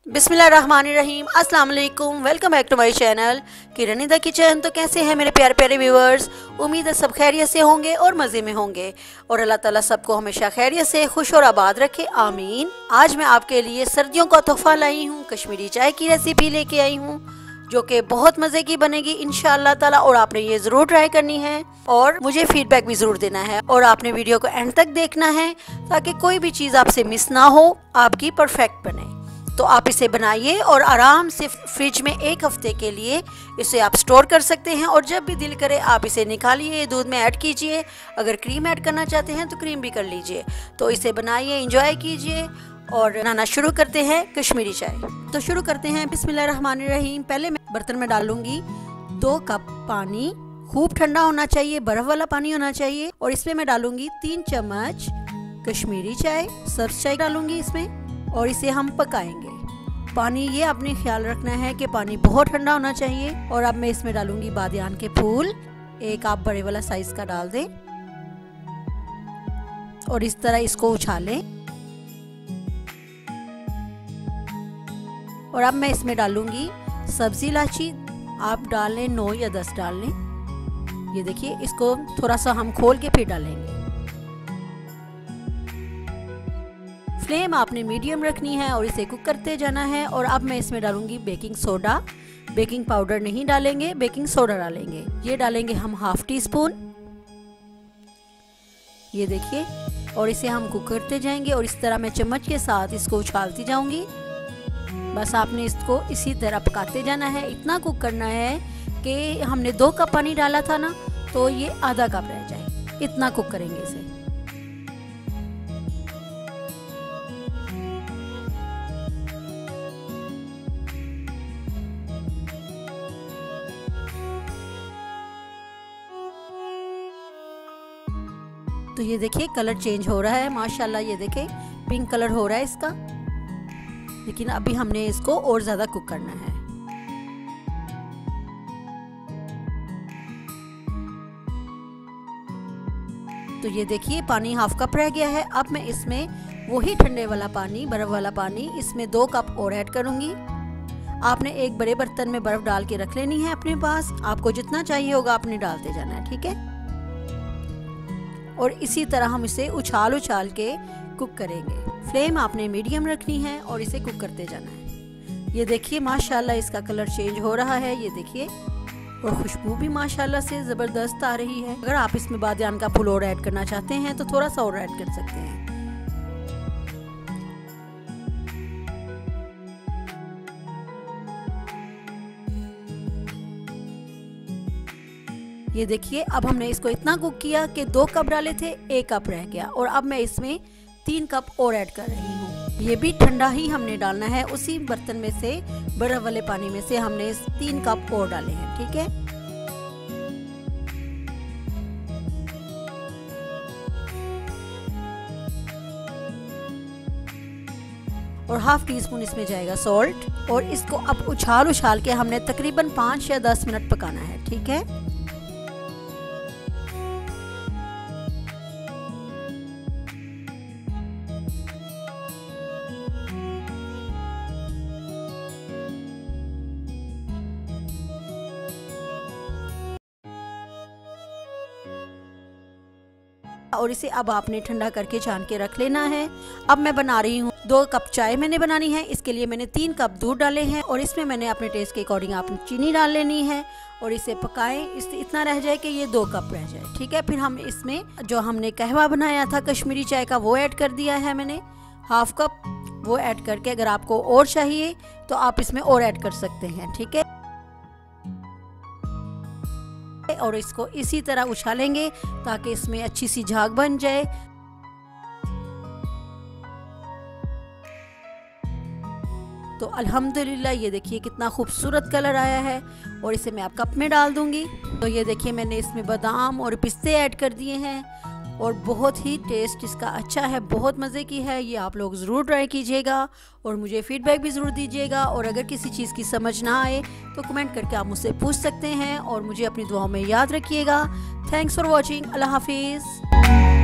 बिस्मिल्लाहिर्रहमानिर्रहीम, अस्सलाम वालेकुम। Welcome back to my channel Kiran in the kitchen. तो कैसे हैं मेरे प्यारे प्यारे व्यूअर्स? उम्मीद है सब खैरियत से होंगे और मज़े में होंगे और अल्लाह ताला सबको हमेशा खैरियत से खुश और आबाद रखे, आमीन। आज मैं आपके लिए सर्दियों का तोहफा लाई हूँ, कश्मीरी चाय की रेसिपी लेके आई हूँ जो कि बहुत मज़े की बनेगी इंशाअल्लाह ताला। और आपने ये ज़रूर ट्राई करनी है और मुझे फीडबैक भी ज़रूर देना है और आपने वीडियो को एंड तक देखना है ताकि कोई भी चीज़ आपसे मिस ना हो, आपकी परफेक्ट बने। तो आप इसे बनाइए और आराम से फ्रिज में 1 हफ्ते के लिए इसे आप स्टोर कर सकते हैं और जब भी दिल करे आप इसे निकालिए, दूध में ऐड कीजिए। अगर क्रीम ऐड करना चाहते हैं तो क्रीम भी कर लीजिए। तो इसे बनाइए, एंजॉय कीजिए और बनाना शुरू करते हैं कश्मीरी चाय। तो शुरू करते हैं। बिस्मिल्लाहिर्रहमानिर्रहीम। पहले मैं बर्तन में डालूंगी 2 कप पानी। खूब ठंडा होना चाहिए, बर्फ वाला पानी होना चाहिए। और इसमें मैं डालूंगी 3 चम्मच कश्मीरी चाय, सर्फ चाय डालूंगी इसमें और इसे हम पकाएंगे। पानी ये आपने ख्याल रखना है कि पानी बहुत ठंडा होना चाहिए। और अब मैं इसमें डालूंगी बादियान के फूल, एक आप बड़े वाला साइज का डाल दें और इस तरह इसको उछालें। और अब मैं इसमें डालूंगी सब्जी इलायची, आप डाल लें 9 या 10 डाल लें। ये देखिए, इसको थोड़ा सा हम खोल के फिर डालेंगे। फ्लेम आपने मीडियम रखनी है और इसे कुक करते जाना है। और अब मैं इसमें डालूंगी बेकिंग सोडा। बेकिंग पाउडर नहीं डालेंगे, बेकिंग सोडा डालेंगे। ये डालेंगे हम ½ टी स्पून। ये देखिए, और इसे हम कुक करते जाएंगे और इस तरह मैं चम्मच के साथ इसको उछालती जाऊंगी। बस आपने इसको इसी तरह पकाते जाना है। इतना कुक करना है कि हमने 2 कप पानी डाला था ना, तो ये आधा कप रह जाए, इतना कुक करेंगे इसे। तो ये देखिए कलर चेंज हो रहा है माशाल्लाह। ये देखिए पिंक कलर हो रहा है इसका, लेकिन अभी हमने इसको और ज़्यादा कुक करना है। तो ये देखिए पानी ½ कप रह गया है। अब मैं इसमें वही ठंडे वाला पानी, बर्फ़ वाला पानी, इसमें 2 कप और ऐड करूँगी। आपने एक बड़े बर्तन में बर्फ़ डाल के रख लेनी है अपने पास। आपको जितना चाहिए होगा आपने डालते जाना है, ठीक है। और इसी तरह हम इसे उछाल उछाल के कुक करेंगे। फ्लेम आपने मीडियम रखनी है और इसे कुक करते जाना है। ये देखिए माशाल्लाह इसका कलर चेंज हो रहा है, ये देखिए। और खुशबू भी माशाल्लाह से ज़बरदस्त आ रही है। अगर आप इसमें बादियान का फूल और ऐड करना चाहते हैं तो थोड़ा सा और ऐड कर सकते हैं। ये देखिए, अब हमने इसको इतना कुक किया कि 2 कप डाले थे, 1 कप रह गया। और अब मैं इसमें 3 कप और ऐड कर रही हूँ। ये भी ठंडा ही हमने डालना है। उसी बर्तन में से, बर्फ वाले पानी में से हमने 3 कप और डाले हैं, ठीक है। और ½ टी स्पून इसमें जाएगा सॉल्ट। और इसको अब उछाल उछाल के हमने तकरीबन 5 या 10 मिनट पकाना है, ठीक है। और इसे अब आपने ठंडा करके छान के रख लेना है। अब मैं बना रही हूँ 2 कप चाय मैंने बनानी है। इसके लिए मैंने 3 कप दूध डाले हैं और इसमें मैंने अपने टेस्ट के अकॉर्डिंग आपने चीनी डाल लेनी है और इसे पकाएं। इससे इतना रह जाए कि ये 2 कप रह जाए, ठीक है। फिर हम इसमें जो हमने कहवा बनाया था कश्मीरी चाय का, वो ऐड कर दिया है मैंने ½ कप। वो ऐड करके अगर आपको और चाहिए तो आप इसमें और ऐड कर सकते हैं, ठीक है। और इसको इसी तरह उछालेंगे ताकि इसमें अच्छी सी झाग बन जाए। तो अल्हम्दुलिल्लाह ये देखिए कितना खूबसूरत कलर आया है। और इसे मैं अब कप में डाल दूंगी। तो ये देखिए मैंने इसमें बादाम और पिस्ते ऐड कर दिए हैं और बहुत ही टेस्ट इसका अच्छा है, बहुत मज़े की है। ये आप लोग ज़रूर ट्राई कीजिएगा और मुझे फीडबैक भी ज़रूर दीजिएगा। और अगर किसी चीज़ की समझ ना आए तो कमेंट करके आप मुझसे पूछ सकते हैं और मुझे अपनी दुआओं में याद रखिएगा। Thanks for watching. अल्लाह हाफिज़।